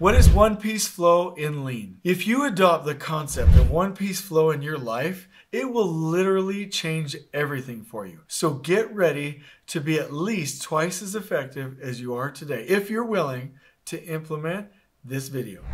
What is one-piece flow in Lean? If you adopt the concept of one-piece flow in your life, it will literally change everything for you. So get ready to be at least twice as effective as you are today, if you're willing to implement this video.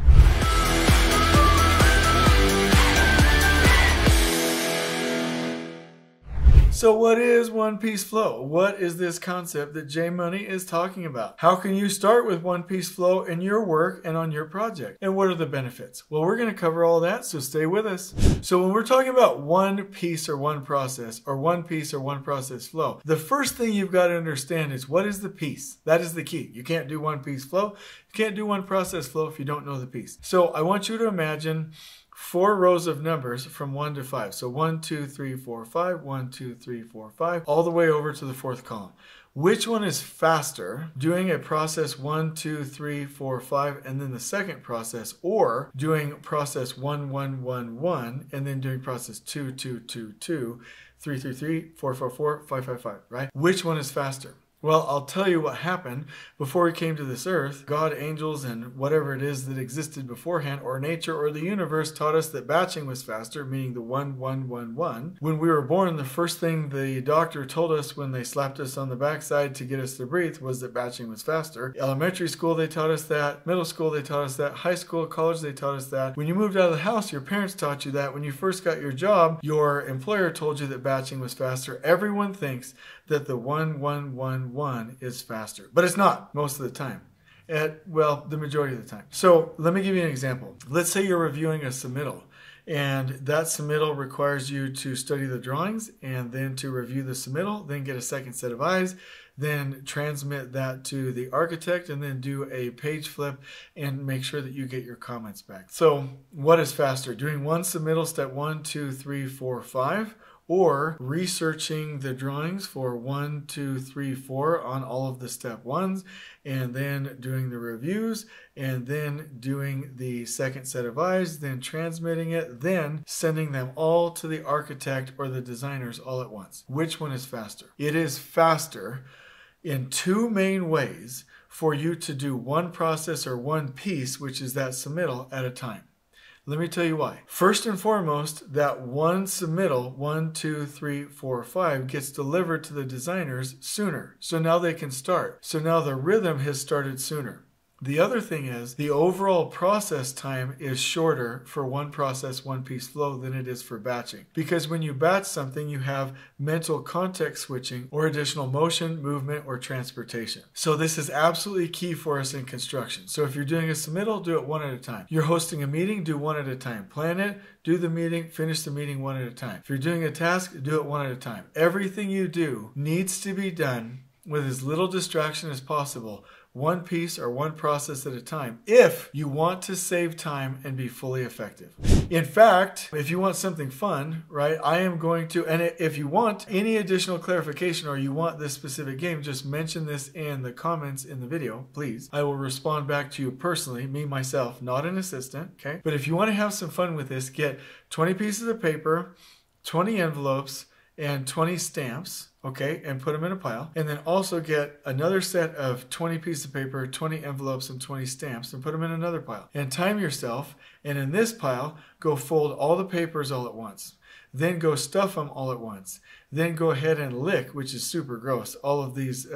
So what is one-piece flow? What is this concept that J Money is talking about? How can you start with one-piece flow in your work and on your project? And what are the benefits? Well, we're going to cover all that, so stay with us. So when we're talking about one piece or one process, or one piece or one process flow, the first thing you've got to understand is what is the piece? That is the key. You can't do one-piece flow. You can't do one process flow if you don't know the piece. So I want you to imagine 4 rows of numbers from 1 to 5. So 1, 2, 3, 4, 5, 1, 2, 3, 4, 5, all the way over to the 4th column. Which one is faster, doing a process 1, 2, 3, 4, 5, and then the second process, or doing process 1, 1, 1, 1, and then doing process 2, 2, 2, 2, 3, 3, 3, 4, 4, 4, 5, 5, 5, right? Which one is faster? Well, I'll tell you what happened before we came to this earth. God, angels, and whatever it is that existed beforehand, or nature, or the universe taught us that batching was faster, meaning the 1, 1, 1, 1. When we were born, the first thing the doctor told us when they slapped us on the backside to get us to breathe was that batching was faster. Elementary school, they taught us that. Middle school, they taught us that. High school, college, they taught us that. When you moved out of the house, your parents taught you that. When you first got your job, your employer told you that batching was faster. Everyone thinks that the 1, 1, 1, 1 is faster, but it's not most of the time. Well, the majority of the time. So let me give you an example. Let's say you're reviewing a submittal, and that submittal requires you to study the drawings and then to review the submittal, then get a second set of eyes, then transmit that to the architect, and then do a page flip and make sure that you get your comments back. So what is faster? Doing one submittal, step 1, 2, 3, 4, 5, or researching the drawings for 1, 2, 3, 4 on all of the step 1s, and then doing the reviews, and then doing the second set of eyes, then transmitting it, then sending them all to the architect or the designers all at once. Which one is faster? It is faster in 2 main ways for you to do one process or one piece, which is that submittal, at a time. Let me tell you why. First and foremost, that one submittal, 1, 2, 3, 4, 5, gets delivered to the designers sooner. So now they can start. So now the rhythm has started sooner. The other thing is the overall process time is shorter for one process, one piece flow than it is for batching. Because when you batch something, you have mental context switching or additional motion, movement, or transportation. So this is absolutely key for us in construction. So if you're doing a submittal, do it one at a time. You're hosting a meeting, do one at a time. Plan it, do the meeting, finish the meeting one at a time. If you're doing a task, do it one at a time. Everything you do needs to be done with as little distraction as possible, one piece or one process at a time, if you want to save time and be fully effective. In fact, if you want something fun, right, I am going to, and if you want any additional clarification or you want this specific game, just mention this in the comments in the video, please. I will respond back to you personally, me, myself, not an assistant, okay? But if you want to have some fun with this, get 20 pieces of paper, 20 envelopes, and 20 stamps, okay, and put them in a pile. And then also get another set of 20 pieces of paper, 20 envelopes, and 20 stamps, and put them in another pile. And time yourself, and in this pile, go fold all the papers all at once. Then go stuff them all at once. Then go ahead and lick, which is super gross, all of these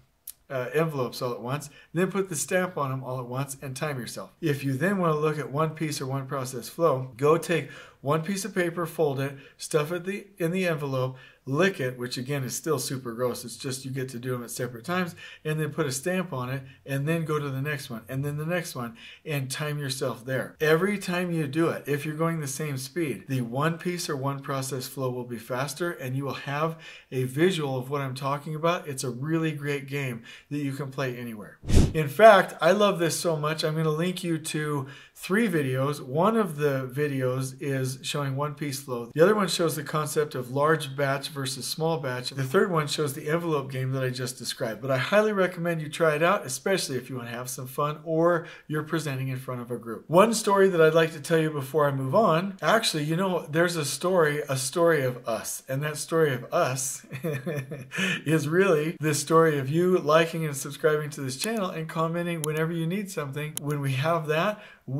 envelopes all at once, then put the stamp on them all at once and time yourself. If you then want to look at one piece or one process flow, go take one piece of paper, fold it, stuff it in the envelope, lick it, which again is still super gross. It's just you get to do them at separate times, and then put a stamp on it, and then go to the next one, and then the next one, and time yourself there. Every time you do it, if you're going the same speed, the one piece or one process flow will be faster, and you will have a visual of what I'm talking about. It's a really great game that you can play anywhere. In fact, I love this so much, I'm going to link you to 3 videos. One of the videos is is showing one piece flow. The other one shows the concept of large batch versus small batch. The third one shows the envelope game that I just described. But I highly recommend you try it out, especially if you want to have some fun or you're presenting in front of a group. One story that I'd like to tell you before I move on, actually, you know, there's a story of us. And that story of us is really the story of you liking and subscribing to this channel and commenting whenever you need something. When we have that,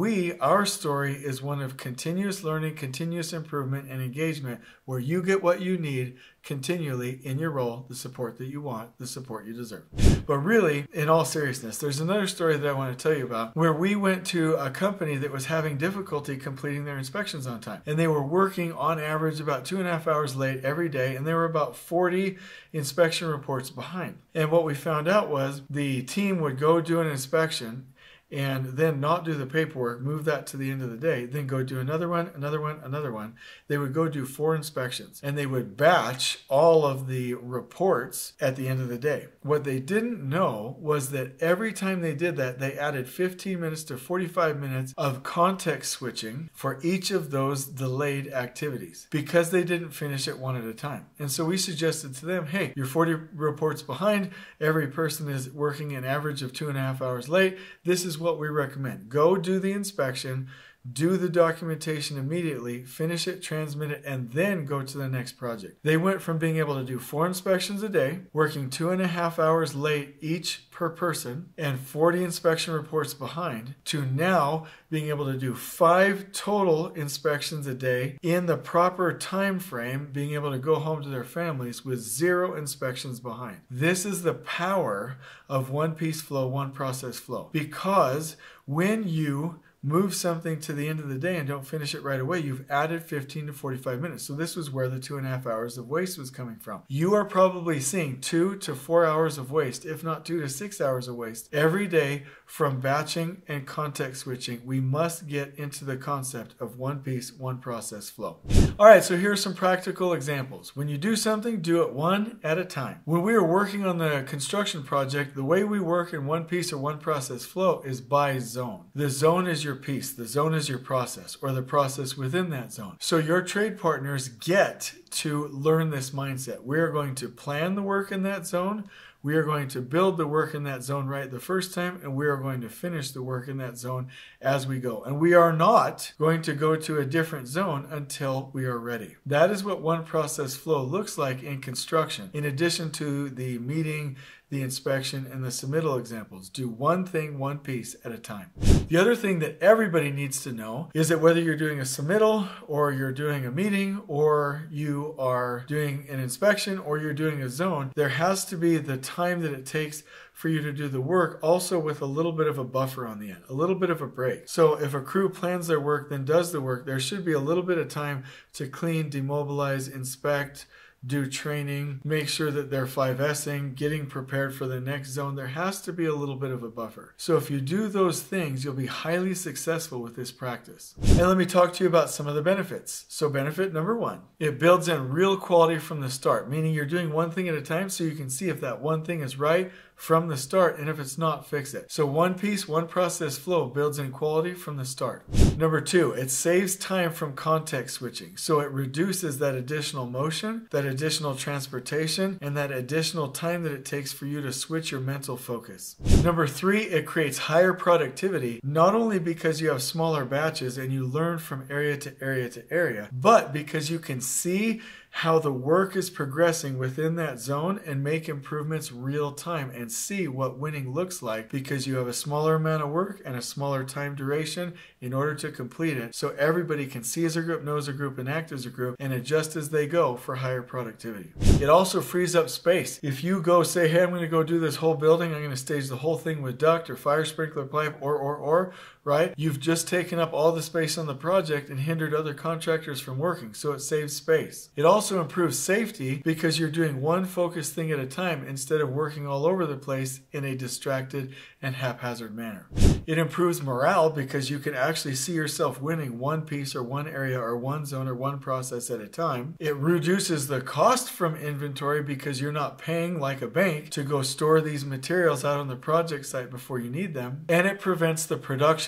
our story is one of continuous learning, continuous improvement, and engagement, where you get what you need continually in your role, the support that you want, the support you deserve. But really, in all seriousness, there's another story that I want to tell you about where we went to a company that was having difficulty completing their inspections on time. And they were working on average about 2.5 hours late every day, and they were about 40 inspection reports behind. And what we found out was the team would go do an inspection and then not do the paperwork, move that to the end of the day, then go do another one, another one, another one. They would go do 4 inspections, and they would batch all of the reports at the end of the day. What they didn't know was that every time they did that, they added 15 minutes to 45 minutes of context switching for each of those delayed activities because they didn't finish it one at a time. And so we suggested to them, hey, you're 40 reports behind. Every person is working an average of 2.5 hours late. This is what we recommend. Go do the inspection, do the documentation immediately, finish it, transmit it, and then go to the next project. They went from being able to do 4 inspections a day, working 2.5 hours late each per person, and 40 inspection reports behind, to now being able to do 5 total inspections a day in the proper time frame, being able to go home to their families with 0 inspections behind. This is the power of one piece flow, one process flow. Because when you move something to the end of the day and don't finish it right away, you've added 15 to 45 minutes. So this was where the 2.5 hours of waste was coming from. You are probably seeing 2 to 4 hours of waste, if not 2 to 6 hours of waste every day from batching and context switching. We must get into the concept of one piece, one process flow. All right, so here are some practical examples. When you do something, do it one at a time. When we were working on the construction project, the way we work in one piece or one process flow is by zone. The zone is your piece, the zone is your process, or the process within that zone. So your trade partners get to learn this mindset. We are going to plan the work in that zone. We are going to build the work in that zone right the first time, and we are going to finish the work in that zone as we go. And we are not going to go to a different zone until we are ready. That is what one process flow looks like in construction. In addition to the meeting, the inspection, and the submittal examples. Do one thing, one piece at a time. The other thing that everybody needs to know is that whether you're doing a submittal or you're doing a meeting or you are doing an inspection or you're doing a zone, there has to be the time that it takes for you to do the work, also with a little bit of a buffer on the end, a little bit of a break. So if a crew plans their work, then does the work, there should be a little bit of time to clean, demobilize, inspect, do training, make sure that they're 5S'ing, getting prepared for the next zone. There has to be a little bit of a buffer. So if you do those things, you'll be highly successful with this practice. And let me talk to you about some of the benefits. So benefit number 1, it builds in real quality from the start, meaning you're doing one thing at a time so you can see if that one thing is right from the start, and if it's not, fix it. So one piece, one process flow builds in quality from the start. Number 2, it saves time from context switching. So it reduces that additional motion, that additional transportation, and that additional time that it takes for you to switch your mental focus. Number 3, it creates higher productivity, not only because you have smaller batches and you learn from area to area to area, but because you can see how the work is progressing within that zone and make improvements real time and see what winning looks like, because you have a smaller amount of work and a smaller time duration in order to complete it, so everybody can see as a group, know as a group, and act as a group, and adjust as they go for higher productivity. It also frees up space. If you go say, hey, I'm going to go do this whole building, I'm going to stage the whole thing with duct or fire sprinkler pipe or, right? You've just taken up all the space on the project and hindered other contractors from working, so it saves space. It also improves safety because you're doing one focused thing at a time instead of working all over the place in a distracted and haphazard manner. It improves morale because you can actually see yourself winning one piece or one area or one zone or one process at a time. It reduces the cost from inventory because you're not paying like a bank to go store these materials out on the project site before you need them. And it prevents the production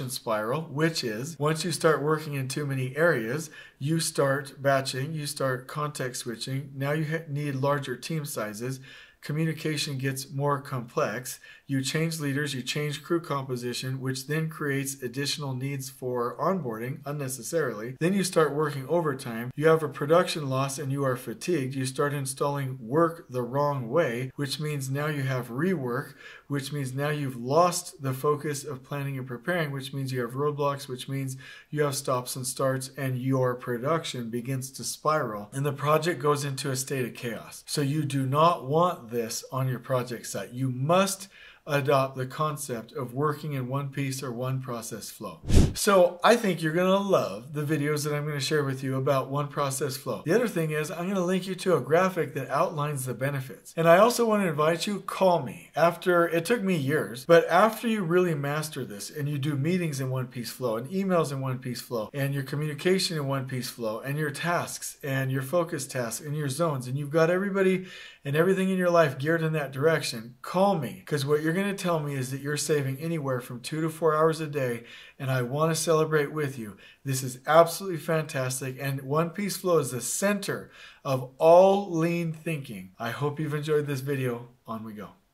production spiral, which is once you start working in too many areas, you start batching, you start context switching. Now you need larger team sizes. Communication gets more complex. You change leaders, you change crew composition, which then creates additional needs for onboarding unnecessarily. Then you start working overtime. You have a production loss and you are fatigued. You start installing work the wrong way, which means now you have rework, which means now you've lost the focus of planning and preparing, which means you have roadblocks, which means you have stops and starts, and your production begins to spiral and the project goes into a state of chaos. So you do not want this on your project site. You must adopt the concept of working in one piece or one process flow. So I think you're going to love the videos that I'm going to share with you about one process flow. The other thing is I'm going to link you to a graphic that outlines the benefits. And I also want to invite you, call me. It took me years, but after you really master this and you do meetings in one piece flow and emails in one piece flow and your communication in one piece flow and your tasks and your focus tasks and your zones, and you've got everybody and everything in your life geared in that direction, call me, because what you're going to tell me is that you're saving anywhere from 2 to 4 hours a day, and I want to celebrate with you. This is absolutely fantastic, and one piece flow is the center of all lean thinking. I hope you've enjoyed this video. On we go.